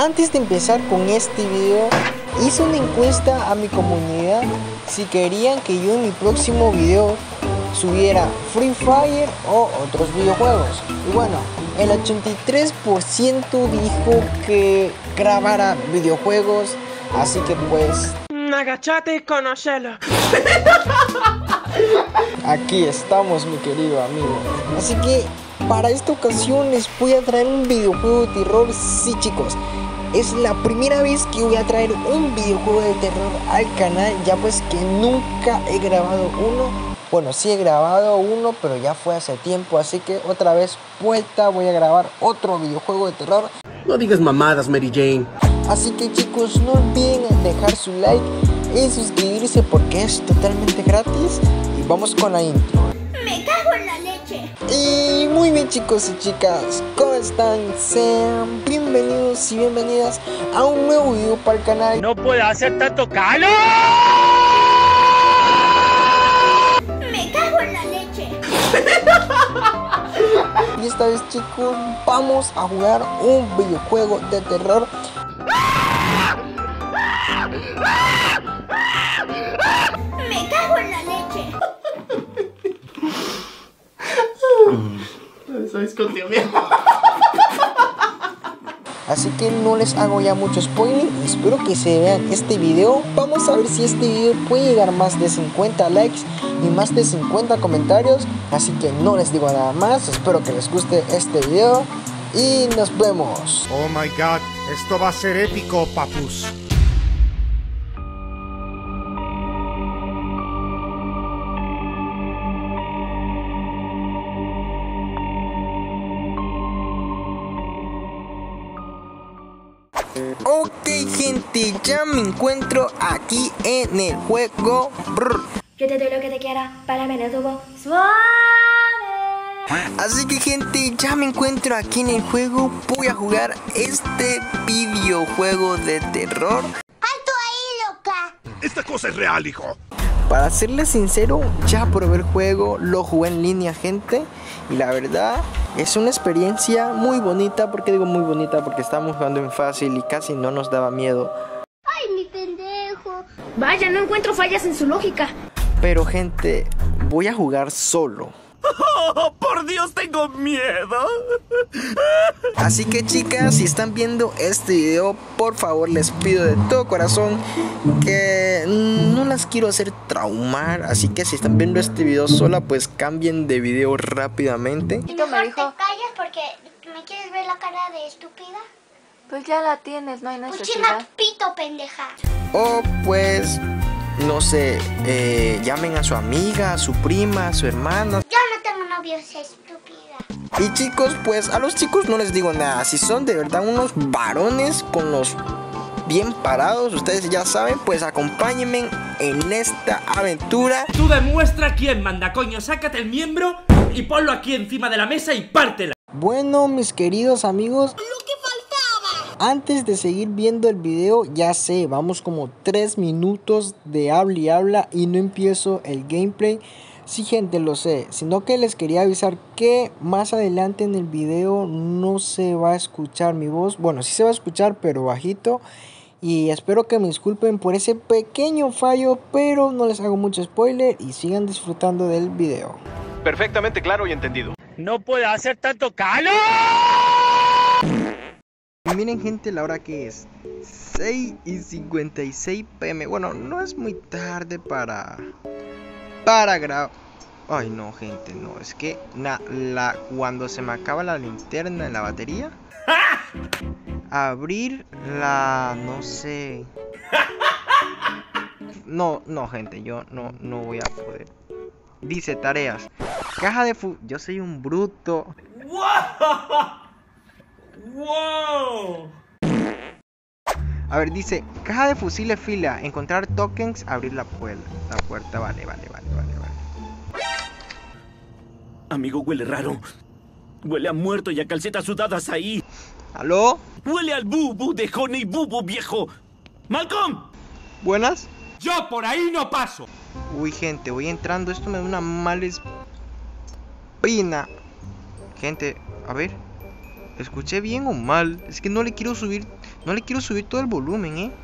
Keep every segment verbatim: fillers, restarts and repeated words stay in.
Antes de empezar con este video, hice una encuesta a mi comunidad si querían que yo en mi próximo video subiera Free Fire o otros videojuegos. Y bueno, el ochenta y tres por ciento dijo que grabara videojuegos, así que pues... agachate y conocelo. Aquí estamos, mi querido amigo. Así que para esta ocasión les voy a traer un videojuego de terror. Sí, chicos, es la primera vez que voy a traer un videojuego de terror al canal, ya pues que nunca he grabado uno. Bueno, sí he grabado uno, pero ya fue hace tiempo, así que otra vez vuelta voy a grabar otro videojuego de terror. No digas mamadas, Mary Jane. Así que chicos, no olviden dejar su like y suscribirse porque es totalmente gratis. Y vamos con la intro. Me cago en la leche. Y muy bien, chicos y chicas, ¿cómo están? Sean bienvenidos y bienvenidas a un nuevo video para el canal. No puede hacer tanto calor. Me cago en la leche. Y esta vez, chicos, vamos a jugar un videojuego de terror. Me cago en la leche. ¿Sabes contigo bien? Así que no les hago ya mucho spoiler. Espero que se vean este video. Vamos a ver si este video puede llegar a más de cincuenta likes y más de cincuenta comentarios. Así que no les digo nada más. Espero que les guste este video y nos vemos. Oh my god, esto va a ser épico, papus. Ok, gente, ya me encuentro aquí en el juego. Brr. Yo te doy lo que te quiera, para me lo tubo suave. Así que, gente, ya me encuentro aquí en el juego. Voy a jugar este videojuego de terror. ¡Alto ahí, loca! Esta cosa es real, hijo. Para serles sincero, ya probé el juego, lo jugué en línea, gente. Y la verdad, es una experiencia muy bonita. ¿Por qué digo muy bonita? Porque estábamos jugando en fácil y casi no nos daba miedo. ¡Ay, mi pendejo! Vaya, no encuentro fallas en su lógica. Pero, gente, voy a jugar solo. Oh, por Dios, tengo miedo. Así que, chicas, si están viendo este video, por favor les pido de todo corazón que no las quiero hacer traumar. Así que si están viendo este video sola, pues cambien de video rápidamente. Mejor me dijo, te callas porque me quieres ver la cara de estúpida. Pues ya la tienes, no hay Pues necesidad. chinga pito, pendeja. O pues, no sé, eh, llamen a su amiga, a su prima, a su hermana. Yo no tengo novio, esa estúpida. Y chicos, pues a los chicos no les digo nada. Si son de verdad unos varones con los bien parados, ustedes ya saben, pues acompáñenme en esta aventura. Tú demuestra quién manda, coño. Sácate el miembro y ponlo aquí encima de la mesa y pártela. Bueno, mis queridos amigos, Lo que faltaba. antes de seguir viendo el video, ya sé, vamos como tres minutos de habla y habla y no empiezo el gameplay. Sí, gente, lo sé, sino que les quería avisar que más adelante en el video no se va a escuchar mi voz. Bueno, sí se va a escuchar, pero bajito. Y espero que me disculpen por ese pequeño fallo, pero no les hago mucho spoiler y sigan disfrutando del video. Perfectamente claro y entendido. No puede hacer tanto calor. Y miren, gente, la hora que es seis y cincuenta y seis pm. Bueno, no es muy tarde para... Para grabar. Ay, no, gente, no. Es que na, la, cuando se me acaba la linterna en la batería, abrir la... No sé. No, no, gente, yo no, no voy a poder. Dice tareas. Caja de fu... Yo soy un bruto. ¡Wow! A ver, dice, caja de fusiles fila, encontrar tokens, abrir la puerta. La puerta, vale, vale, vale, vale, vale. Amigo, huele raro. Huele a muerto y a calcetas sudadas ahí. ¿Aló? Huele al bubu de Honey Bubu, viejo. ¡Malcolm! ¿Buenas? Yo por ahí no paso. Uy, gente, voy entrando, esto me da una mala espina. Gente, a ver. ¿Escuché bien o mal? Es que no le quiero subir, no le quiero subir todo el volumen, ¿eh?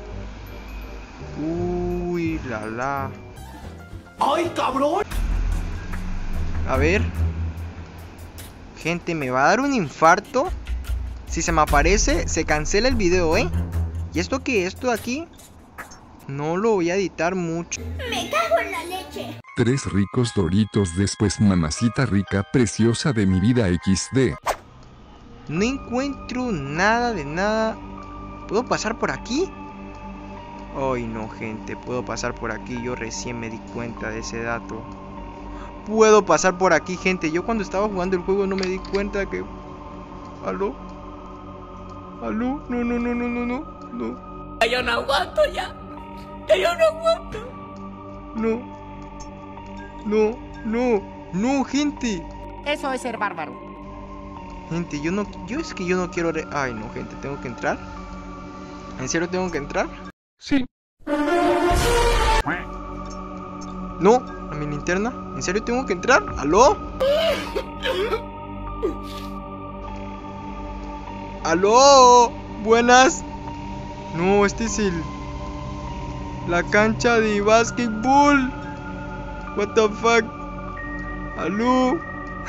Uy, la la. ¡Ay, cabrón! A ver. Gente, me va a dar un infarto. Si se me aparece, se cancela el video, ¿eh? Y esto que esto de aquí no lo voy a editar mucho. Me cago en la leche. Tres ricos doritos después, mamacita rica, preciosa de mi vida equis de. No encuentro nada de nada. ¿Puedo pasar por aquí? Ay, no, gente, puedo pasar por aquí. Yo recién me di cuenta de ese dato. Puedo pasar por aquí, gente. Yo cuando estaba jugando el juego no me di cuenta que... ¿Aló? ¿Aló? No, no, no, no, no, no, no. Ya yo no aguanto ya. Ya yo no aguanto. No. No, no, no, gente. Eso es ser bárbaro. Gente, yo no... Yo es que yo no quiero... Re... Ay, no, gente, ¿tengo que entrar? ¿En serio tengo que entrar? Sí. No, a mi linterna. ¿En serio tengo que entrar? ¿Aló? ¿Aló? Buenas. No, este es el... La cancha de básquetbol. What the fuck. ¿Aló?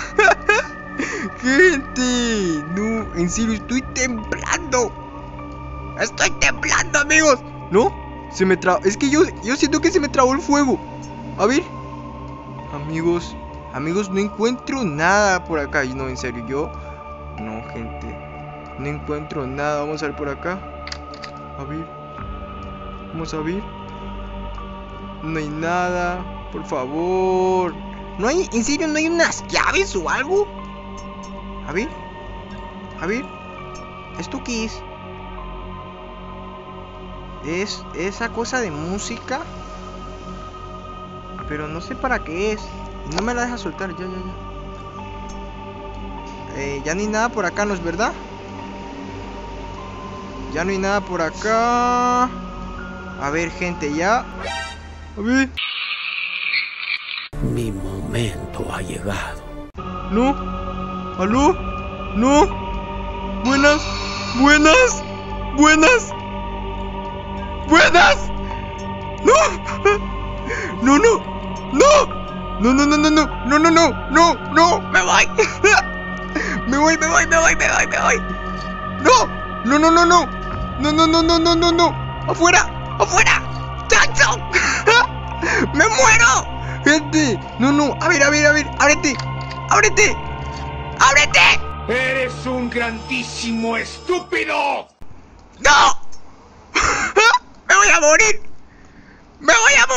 Gente. No, en serio, estoy temblando. Estoy temblando, amigos. ¿No? Se me trabó. Es que yo, yo siento que se me trabó el fuego. A ver. Amigos. Amigos, no encuentro nada por acá. Y no, en serio, yo... No, gente. No encuentro nada. Vamos a ver por acá. A ver. Vamos a ver. No hay nada. Por favor. No hay... En serio, ¿no hay unas llaves o algo? A ver. A ver. ¿Esto qué es? Es esa cosa de música. Pero no sé para qué es. No me la deja soltar. Ya, ya, ya. Eh, ya ni nada por acá, ¿no es verdad? Ya no hay nada por acá. A ver, gente, ya. A ver. Mi momento ha llegado. No. ¿Aló? No. Buenas. Buenas. Buenas. Buenas. No. No, no. No. No, no, no, no, no. No, no, no. No, no. Me voy. Me voy, me voy, me voy, me voy, me voy. No. No, no, no, no. No, no, no, no, no, no, no. Afuera. Afuera. ¡Chacho! ¡Me muero! Gente. No, no. A ver, a ver, a ver. Ábrete. Ábrete. ¡Ábrete! ¡Eres un grandísimo estúpido! ¡No! ¡Me voy a morir! ¡Me voy a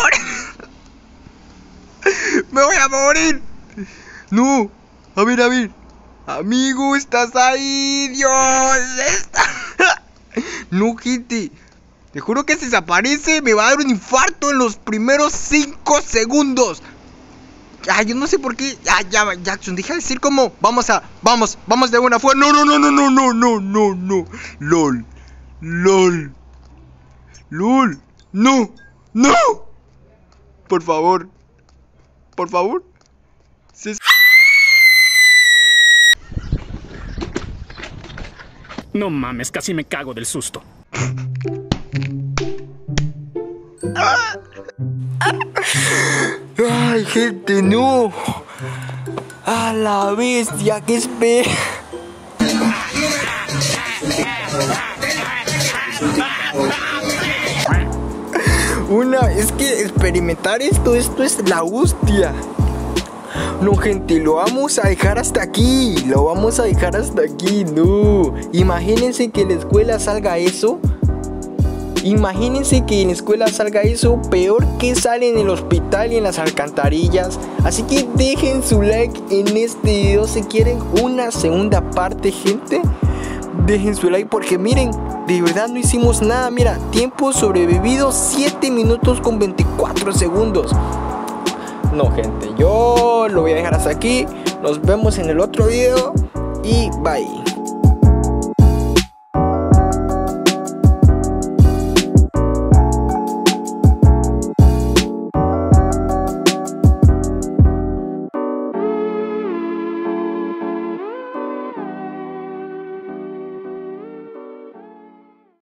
morir! ¡Me voy a morir! ¡No! A ver, a ver. Amigo, ¿estás ahí? ¡Dios! Está... No, gente. Te juro que si desaparece me va a dar un infarto en los primeros cinco segundos. Ay, yo no sé por qué. Ya, ya, Jackson, deja de decir como. Vamos a, vamos, vamos de buena fuerza. No, no, no, no, no, no, no, no, no. LOL. LOL. LOL. No. No. Por favor. Por favor. Se... No mames, casi me cago del susto. Ay, gente, no. A la bestia, que espera. Una, es que experimentar esto, esto es la hostia. No, gente, lo vamos a dejar hasta aquí. Lo vamos a dejar hasta aquí, no. Imagínense que en la escuela salga eso. Imagínense que en la escuela salga eso, peor que sale en el hospital y en las alcantarillas. Así que dejen su like en este video si quieren una segunda parte, gente. Dejen su like porque miren, de verdad no hicimos nada. Mira, tiempo sobrevivido siete minutos con veinticuatro segundos. No, gente, yo lo voy a dejar hasta aquí. Nos vemos en el otro video y bye.